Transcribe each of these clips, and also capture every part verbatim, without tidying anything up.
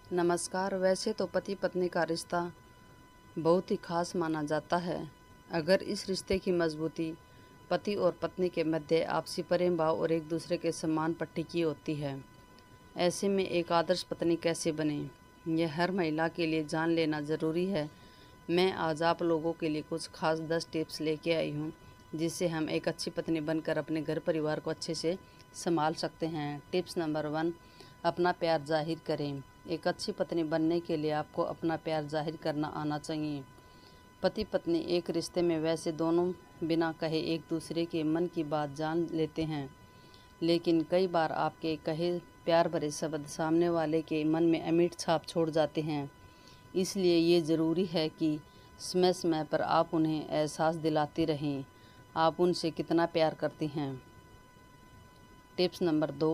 नमस्कार। वैसे तो पति पत्नी का रिश्ता बहुत ही खास माना जाता है। अगर इस रिश्ते की मजबूती पति और पत्नी के मध्य आपसी प्रेम भाव और एक दूसरे के सम्मान पर टिकी होती है। ऐसे में एक आदर्श पत्नी कैसे बने, यह हर महिला के लिए जान लेना ज़रूरी है। मैं आज आप लोगों के लिए कुछ खास दस टिप्स लेके आई हूँ, जिससे हम एक अच्छी पत्नी बनकर अपने घर परिवार को अच्छे से संभाल सकते हैं। टिप्स नंबर वन, अपना प्यार जाहिर करें। एक अच्छी पत्नी बनने के लिए आपको अपना प्यार जाहिर करना आना चाहिए। पति पत्नी एक रिश्ते में वैसे दोनों बिना कहे एक दूसरे के मन की बात जान लेते हैं, लेकिन कई बार आपके कहे प्यार भरे शब्द सामने वाले के मन में अमिट छाप छोड़ जाते हैं। इसलिए ये ज़रूरी है कि समय समय पर आप उन्हें एहसास दिलाती रहें आप उनसे कितना प्यार करती हैं। टिप्स नंबर दो,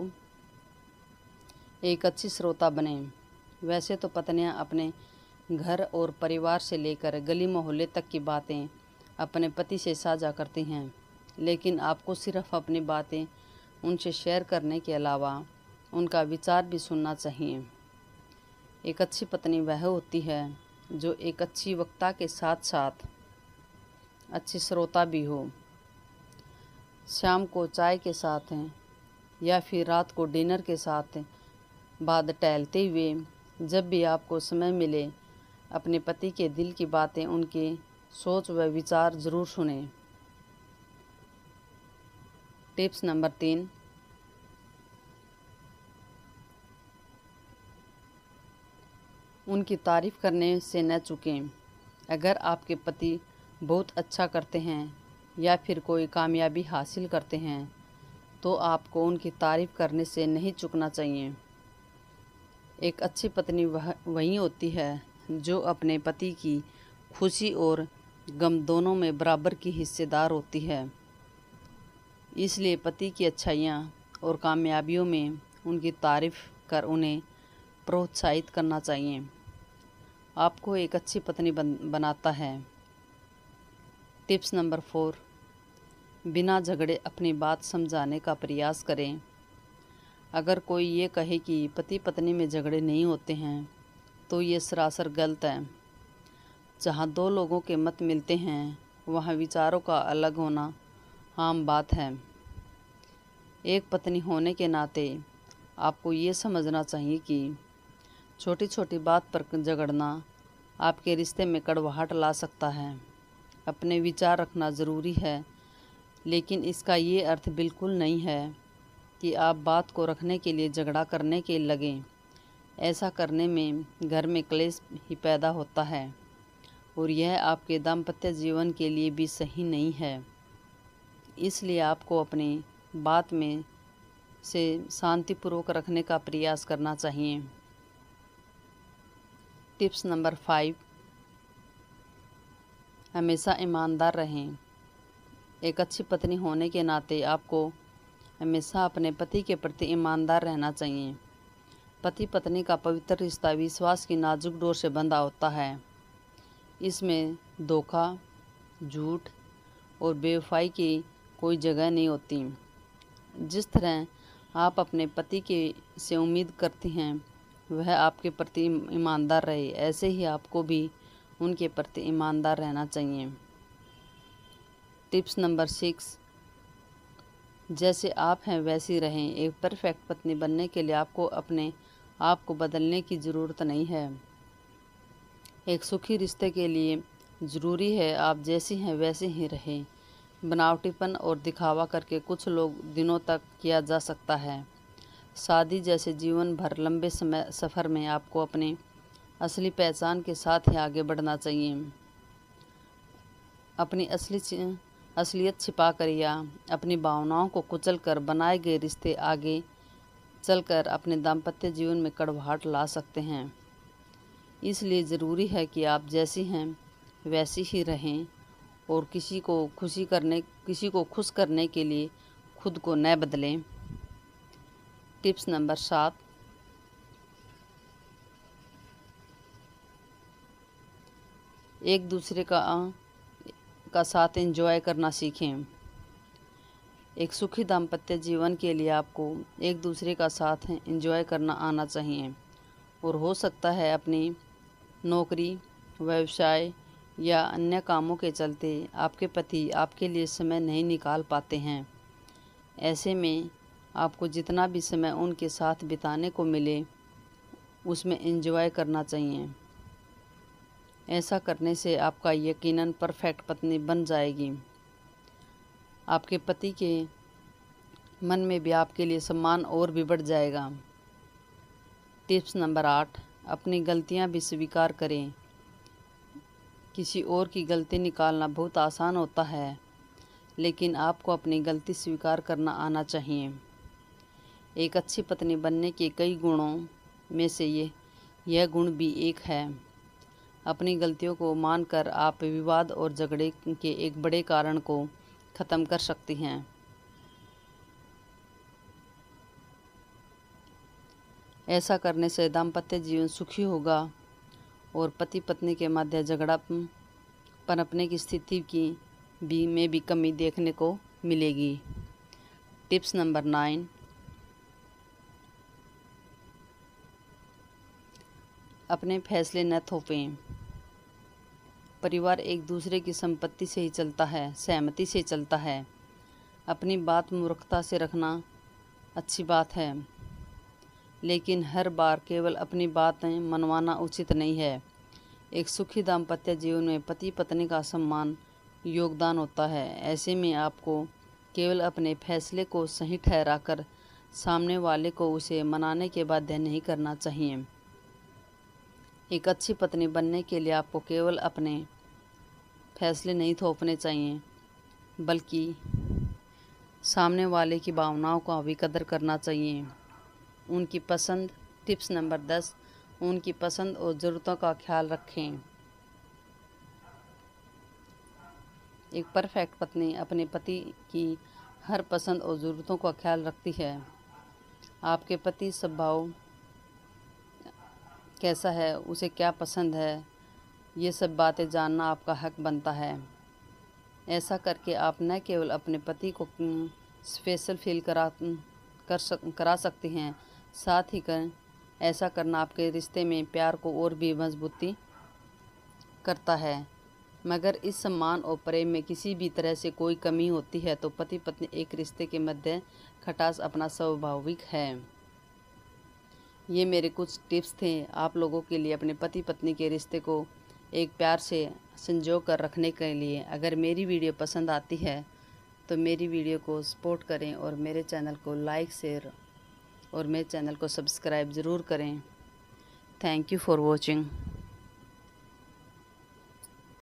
एक अच्छी श्रोता बनें। वैसे तो पत्नियां अपने घर और परिवार से लेकर गली मोहल्ले तक की बातें अपने पति से साझा करती हैं, लेकिन आपको सिर्फ अपनी बातें उनसे शेयर करने के अलावा उनका विचार भी सुनना चाहिए। एक अच्छी पत्नी वह होती है जो एक अच्छी वक्ता के साथ साथ अच्छी श्रोता भी हो। शाम को चाय के साथ या फिर रात को डिनर के साथ बाद टहलते हुए जब भी आपको समय मिले, अपने पति के दिल की बातें, उनके सोच व विचार ज़रूर सुनें। टिप्स नंबर तीन, उनकी तारीफ़ करने से न चूकें। अगर आपके पति बहुत अच्छा करते हैं या फिर कोई कामयाबी हासिल करते हैं तो आपको उनकी तारीफ़ करने से नहीं चूकना चाहिए। एक अच्छी पत्नी वह वही होती है जो अपने पति की खुशी और गम दोनों में बराबर की हिस्सेदार होती है। इसलिए पति की अच्छाइयाँ और कामयाबियों में उनकी तारीफ़ कर उन्हें प्रोत्साहित करना चाहिए। आपको एक अच्छी पत्नी बन बनाता है। टिप्स नंबर फोर, बिना झगड़े अपनी बात समझाने का प्रयास करें। अगर कोई ये कहे कि पति पत्नी में झगड़े नहीं होते हैं तो ये सरासर गलत है। जहाँ दो लोगों के मत मिलते हैं वहाँ विचारों का अलग होना आम बात है। एक पत्नी होने के नाते आपको ये समझना चाहिए कि छोटी छोटी बात पर झगड़ना आपके रिश्ते में कड़वाहट ला सकता है। अपने विचार रखना ज़रूरी है, लेकिन इसका ये अर्थ बिल्कुल नहीं है कि आप बात को रखने के लिए झगड़ा करने के लगें। ऐसा करने में घर में क्लेश ही पैदा होता है और यह आपके दाम्पत्य जीवन के लिए भी सही नहीं है। इसलिए आपको अपनी बात में से शांतिपूर्वक रखने का प्रयास करना चाहिए। टिप्स नंबर फाइव, हमेशा ईमानदार रहें। एक अच्छी पत्नी होने के नाते आपको हमेशा अपने पति के प्रति ईमानदार रहना चाहिए। पति पत्नी का पवित्र रिश्ता विश्वास की नाजुक डोर से बंधा होता है। इसमें धोखा, झूठ और बेवफाई की कोई जगह नहीं होती। जिस तरह आप अपने पति के से उम्मीद करती हैं वह आपके प्रति ईमानदार रहे, ऐसे ही आपको भी उनके प्रति ईमानदार रहना चाहिए। टिप्स नंबर सिक्स, जैसे आप हैं वैसी रहें। एक परफेक्ट पत्नी बनने के लिए आपको अपने आप को बदलने की ज़रूरत नहीं है। एक सुखी रिश्ते के लिए ज़रूरी है आप जैसी हैं वैसे ही रहें। बनावटीपन और दिखावा करके कुछ लोग दिनों तक किया जा सकता है। शादी जैसे जीवन भर लंबे समय सफ़र में आपको अपने असली पहचान के साथ ही आगे बढ़ना चाहिए। अपनी असली असलियत छिपाकर या अपनी भावनाओं को कुचलकर बनाए गए रिश्ते आगे चलकर अपने दाम्पत्य जीवन में कड़वाहट ला सकते हैं। इसलिए ज़रूरी है कि आप जैसी हैं वैसी ही रहें और किसी को खुशी करने किसी को खुश करने के लिए खुद को न बदलें। टिप्स नंबर सात, एक दूसरे का का साथ एंजॉय करना सीखें। एक सुखी दाम्पत्य जीवन के लिए आपको एक दूसरे का साथ एंजॉय करना आना चाहिए और हो सकता है अपनी नौकरी, व्यवसाय या अन्य कामों के चलते आपके पति आपके लिए समय नहीं निकाल पाते हैं। ऐसे में आपको जितना भी समय उनके साथ बिताने को मिले उसमें एंजॉय करना चाहिए। ऐसा करने से आपका यकीनन परफेक्ट पत्नी बन जाएगी। आपके पति के मन में भी आपके लिए सम्मान और भी बढ़ जाएगा। टिप्स नंबर आठ, अपनी गलतियां भी स्वीकार करें। किसी और की गलती निकालना बहुत आसान होता है, लेकिन आपको अपनी गलती स्वीकार करना आना चाहिए। एक अच्छी पत्नी बनने के कई गुणों में से ये यह गुण भी एक है। अपनी गलतियों को मानकर आप विवाद और झगड़े के एक बड़े कारण को ख़त्म कर सकती हैं। ऐसा करने से दाम्पत्य जीवन सुखी होगा और पति पत्नी के मध्य झगड़ा पनपने की स्थिति की भी में भी कमी देखने को मिलेगी। टिप्स नंबर नाइन, अपने फैसले न थोपें। परिवार एक दूसरे की संपत्ति से ही चलता है, सहमति से चलता है। अपनी बात मूर्खता से रखना अच्छी बात है, लेकिन हर बार केवल अपनी बातें मनवाना उचित नहीं है। एक सुखी दाम्पत्य जीवन में पति पत्नी का सम्मान योगदान होता है। ऐसे में आपको केवल अपने फैसले को सही ठहराकर सामने वाले को उसे मनाने के बाध्य नहीं करना चाहिए। एक अच्छी पत्नी बनने के लिए आपको केवल अपने फैसले नहीं थोपने चाहिए, बल्कि सामने वाले की भावनाओं का भी कदर करना चाहिए। उनकी पसंद टिप्स नंबर दस, उनकी पसंद और ज़रूरतों का ख्याल रखें। एक परफेक्ट पत्नी अपने पति की हर पसंद और ज़रूरतों का ख्याल रखती है। आपके पति स्वभाव कैसा है, उसे क्या पसंद है, ये सब बातें जानना आपका हक बनता है। ऐसा करके आप न केवल अपने पति को स्पेशल फील करा कर सक करा सकती हैं, साथ ही कर ऐसा करना आपके रिश्ते में प्यार को और भी मजबूती करता है। मगर इस सम्मान और प्रेम में किसी भी तरह से कोई कमी होती है तो पति पत्नी एक रिश्ते के मध्य खटास अपना स्वाभाविक है। ये मेरे कुछ टिप्स थे आप लोगों के लिए अपने पति पत्नी के रिश्ते को एक प्यार से संजो कर रखने के लिए। अगर मेरी वीडियो पसंद आती है तो मेरी वीडियो को सपोर्ट करें और मेरे चैनल को लाइक शेयर और मेरे चैनल को सब्सक्राइब ज़रूर करें। Thank you for watching.